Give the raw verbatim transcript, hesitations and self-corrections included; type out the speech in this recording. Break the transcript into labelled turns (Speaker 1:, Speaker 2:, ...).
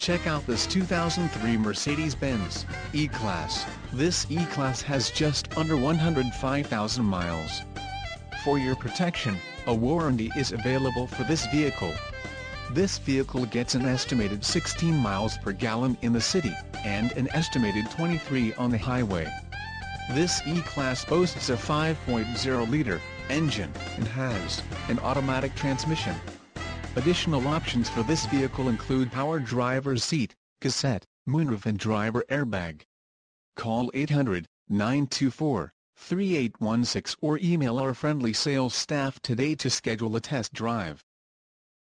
Speaker 1: Check out this two thousand three Mercedes-Benz E-Class. This E-Class has just under one hundred five thousand miles. For your protection, a warranty is available for this vehicle. This vehicle gets an estimated sixteen miles per gallon in the city, and an estimated twenty-three on the highway. This E-Class boasts a five point oh liter engine, and has an automatic transmission. Additional options for this vehicle include power driver's seat, cassette, moonroof and driver airbag. Call eight hundred, nine two four, three eight one six or email our friendly sales staff today to schedule a test drive.